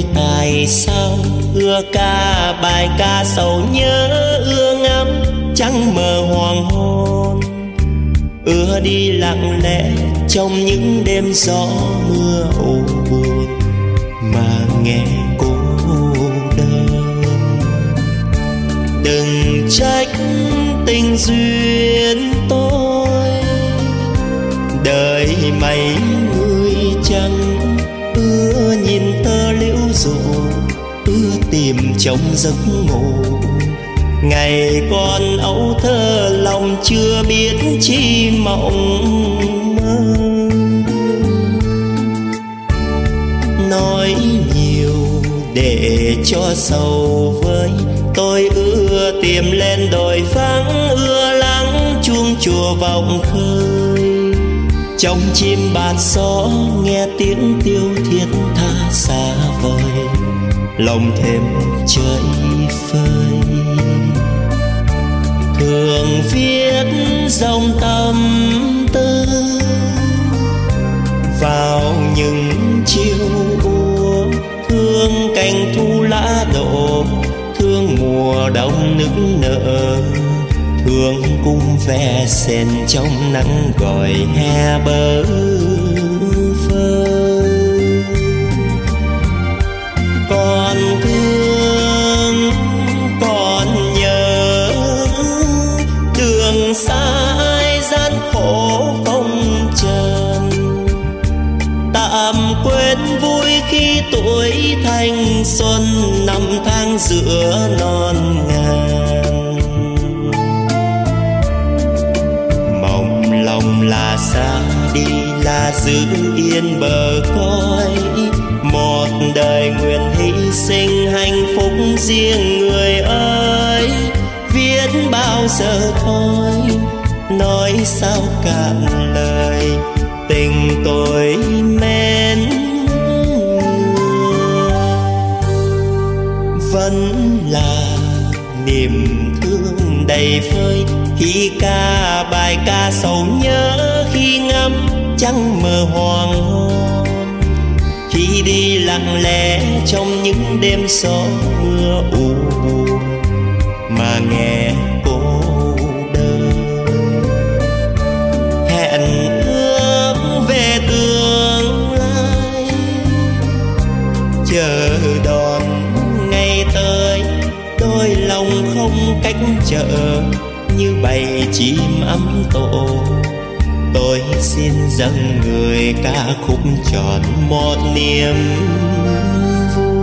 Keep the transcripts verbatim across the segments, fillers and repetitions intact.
tôi tại sao ưa ca bài ca sầu nhớ, ưa ngắm trăng mờ hoàng hôn, ưa đi lặng lẽ trong những đêm gió mưa u buồn mà nghe cô đơn. Đừng trách tình duyên tôi, đời mấy người chẳng ưa nhìn tơ liễu rủ, ưa tìm trong giấc ngủ. Ngày còn ấu thơ lòng chưa biết chi mộng mơ. Nói nhiều để cho sầu với, tôi ưa tìm lên đồi vắng, ưa lắng chuông chùa vọng khơi. Trong chim bạt gió nghe tiếng tiêu thiết tha xa vời, lòng thêm trời phơi. Thường viết dòng tâm tư vào những chiều úa, thương cành thu lá đổ, thương mùa đông nức nở, thương cung ve sen trong nắng gọi hè bơ vơ. Còn thương còn nhớ đường xa ai gian khổ không trần, tạm quên vui khi tuổi thanh xuân năm tháng giữa non ngàn. Mong lòng là xa đi là giữ yên bờ cõi, một đời nguyện hy sinh hạnh phúc riêng người ơi. Viết bao giờ thôi nói sao cạn lời, tình tôi mến vẫn là niềm thương đầy vơi. Khi ca bài ca sầu nhớ, khi ngắm trăng mờ hoàng hôn, khi đi lặng lẽ trong những đêm gió mưa u buồn mà nghe cô đơn. Hẹn ước về tương lai, chờ đón ngày tới, đôi lòng không cách chờ như bầy chim ấm tổ. Tôi xin dâng người ca khúc tròn một niềm vui.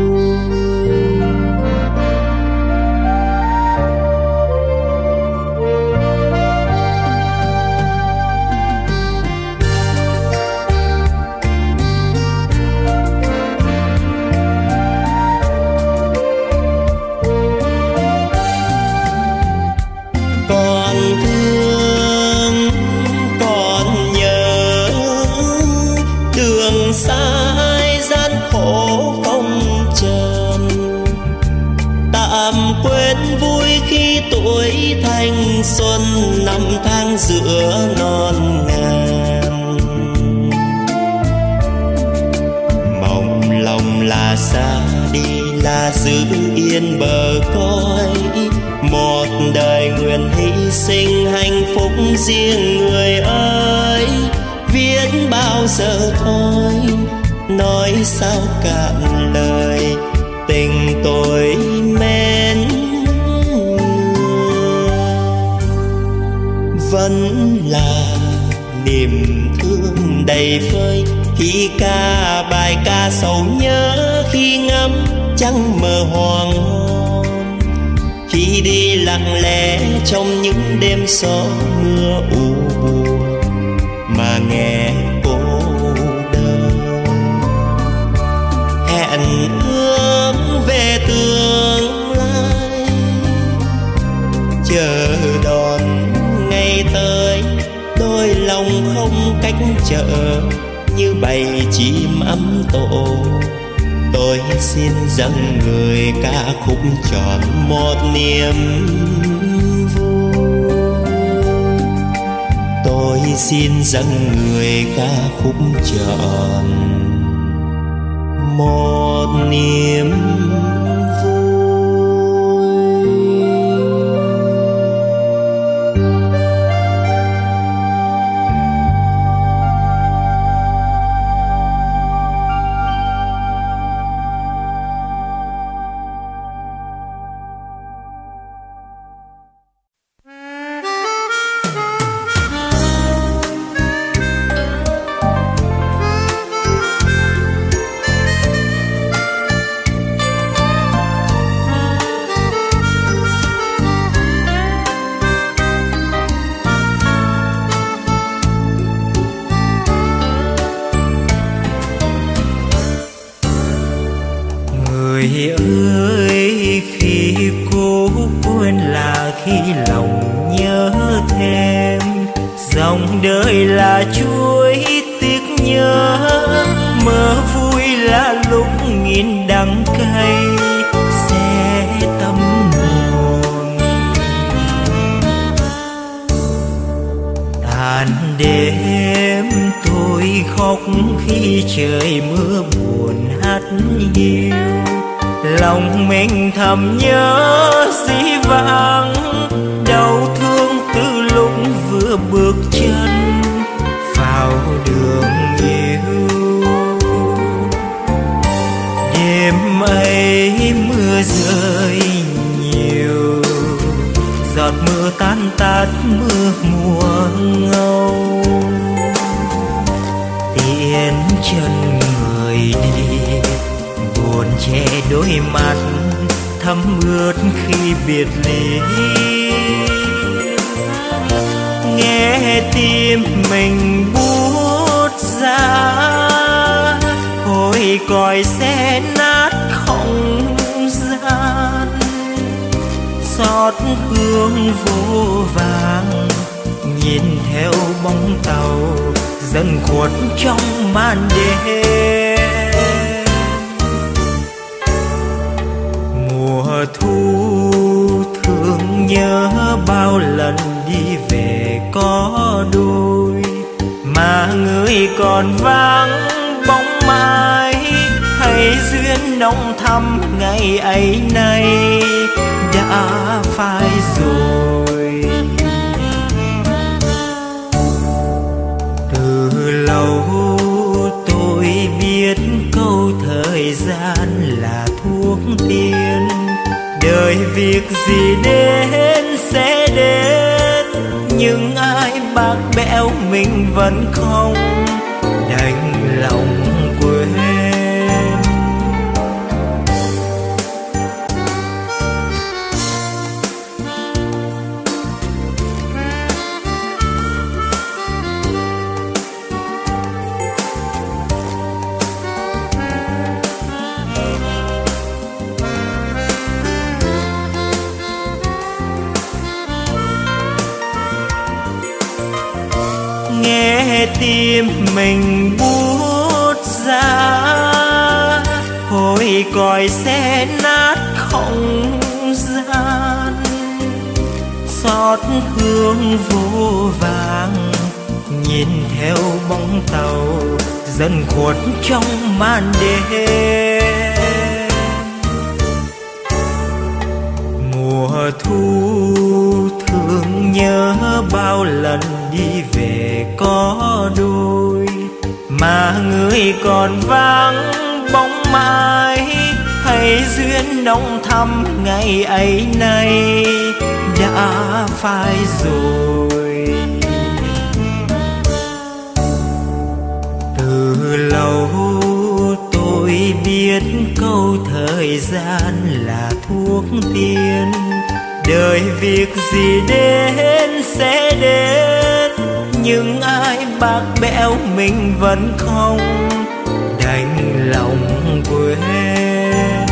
Còn thương còn nhớ đường xa ai gian khổ không trần, tạm quên vui khi tuổi thanh xuân năm tháng giữa non ngàn. Mong lòng là xa đi là giữ yên bờ cõi, một đời nguyện hy sinh hạnh phúc riêng người ơi. Viết bao giờ thôi nói sao cạn lời, tình tôi mến vẫn là niềm thương đầy vơi. Khi ca bài ca sầu nhớ, khi ngắm trăng mờ hoàng hôn, khi đi lặng lẽ trong những đêm gió mưa u buồn mà nghe cô đơn. Hẹn ước về tương lai, chờ đón ngày tới, đôi lòng không cách chờ như bầy chim ấm tổ. Tôi xin dâng người ca khúc tròn một niềm vui. Tôi xin dâng người ca khúc tròn một niềm thầm nhớ dĩ vãng, đau thương từ lúc vừa bước chân vào đường yêu. Đêm ấy mưa rơi nhiều, giọt mưa tan tát mưa mùa ngâu. Tiễn chân người đi, buồn che đôi mắt thấm ướt khi biệt ly. Nghe tim mình buốt ra, hồi còi xe nát không gian. Xót hương vô vàng, nhìn theo bóng tàu dần khuất trong màn đêm. Mùa thu thương nhớ bao lần đi về có đôi, mà người còn vắng bóng mai. Hay duyên nồng thắm ngày ấy nay đã phai rồi. Từ lâu tôi biết câu thời gian là thuốc tiên, đời việc gì đến sẽ đến, nhưng ai bạc bẽo mình vẫn không đành lòng quên. Nghe tim mình buốt ra, hồi còi xe nát không gian. Xót hương vô vàng, nhìn theo bóng tàu dần khuất trong màn đêm. Mùa thu thương nhớ bao lần đi về có đôi, mà người còn vắng bóng mai. Hay duyên nồng thắm ngày ấy nay đã phai rồi. Từ lâu tôi biết câu thời gian là thuốc tiên, đời việc gì đến sẽ đến, nhưng ai bạc bẽo mình vẫn không đành lòng quên.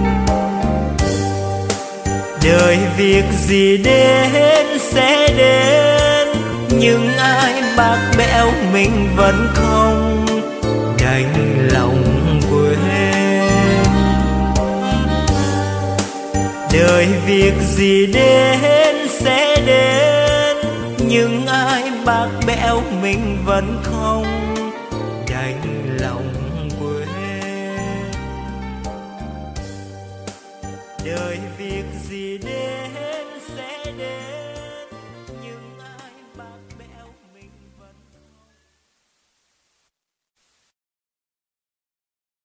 Đời việc gì đến sẽ đến, nhưng ai bạc bẽo mình vẫn không đành lòng quên. Đời việc gì đến sẽ đến, nhưng ai bạc bẽo mình vẫn không đành lòng quên. gì đến sẽ đến.